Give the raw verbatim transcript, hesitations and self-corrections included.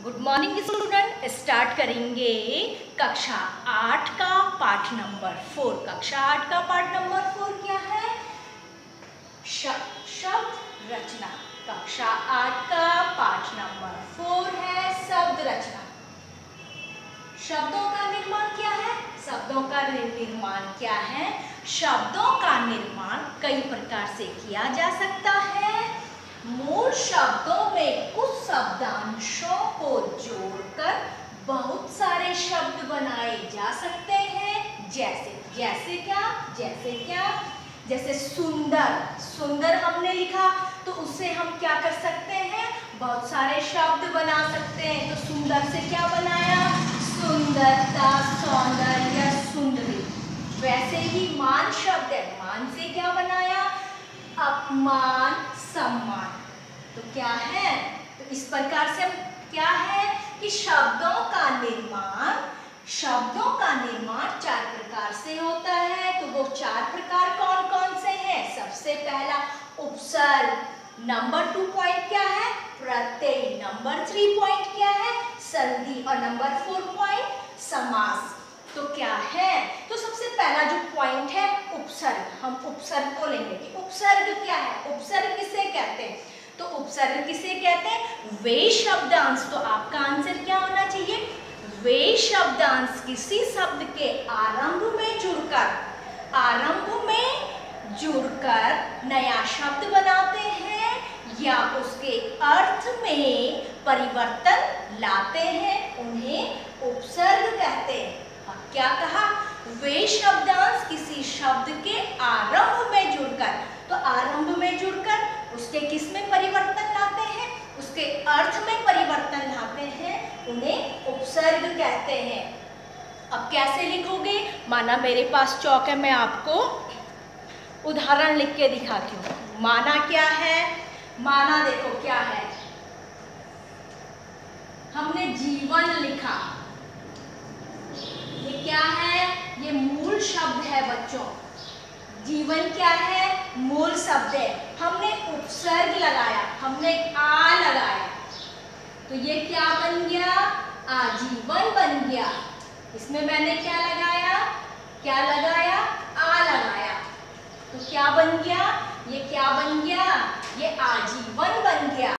Good morning student. Start करेंगे कक्षा आठ का पाठ नंबर फोर। कक्षा आठ का पाठ नंबर फोर क्या है? शब्द रचना। कक्षा आठ का पाठ नंबर फोर है शब्द रचना। शब्दों का निर्माण क्या है? शब्दों का निर्माण क्या है? शब्दों का निर्माण कई प्रकार से किया जा सकता है। मूल शब्दों में कुछ शब्दांशों को जोड़कर बहुत सारे शब्द बनाए जा सकते हैं। जैसे जैसे क्या जैसे क्या जैसे सुंदर। सुंदर हमने लिखा तो उससे हम क्या कर सकते हैं? बहुत सारे शब्द बना सकते हैं। तो सुंदर से क्या बनाया? सुंदरता, सौंदर्य, सुंदरी। वैसे ही मान शब्द है, मान से क्या बनाया? अपमान, सम्मान। तो क्या है? तो इस प्रकार से क्या है कि शब्दों का निर्माण शब्दों का निर्माण चार प्रकार से होता है। तो वो चार प्रकार कौन कौन से हैं? सबसे पहला उपसर्ग। नंबर टू पॉइंट क्या है? प्रत्यय। नंबर थ्री पॉइंट क्या है? संधि। और नंबर फोर पॉइंट समास। तो क्या है? तो सबसे पहला जो पॉइंट है उपसर्ग। हम उपसर्ग को लेंगे कि उपसर्ग क्या है? उपसर्ग किसे कहते हैं? तो उपसर्ग किसे कहते हैं? वे शब्दांश। तो आपका आंसर क्या होना चाहिए? वे शब्दांश किसी शब्द के आरंभ में जुड़कर आरंभ में जुड़कर नया शब्द बनाते हैं या उसके अर्थ में परिवर्तन लाते हैं, उन्हें उपसर्ग कहते हैं। अब क्या कहा? वे शब्दांश किसी शब्द के आरंभ में जुड़कर। तो आरंभ में जुड़कर उसके किस में परिवर्तन लाते हैं? उसके अर्थ में परिवर्तन लाते हैं, उन्हें उपसर्ग कहते हैं। अब कैसे लिखोगे? माना मेरे पास चौक है, मैं आपको उदाहरण लिख के दिखाती हूँ। माना क्या है? माना देखो क्या है, हमने जीवन लिखा। ये क्या है? ये मूल शब्द है बच्चों। जीवन क्या है? मूल शब्द है। हमने उपसर्ग लगाया, हमने आ लगाया, तो ये क्या बन गया? आजीवन बन गया। इसमें मैंने क्या लगाया? क्या लगाया? आ लगाया। तो क्या बन गया? ये क्या बन गया? ये आजीवन बन गया।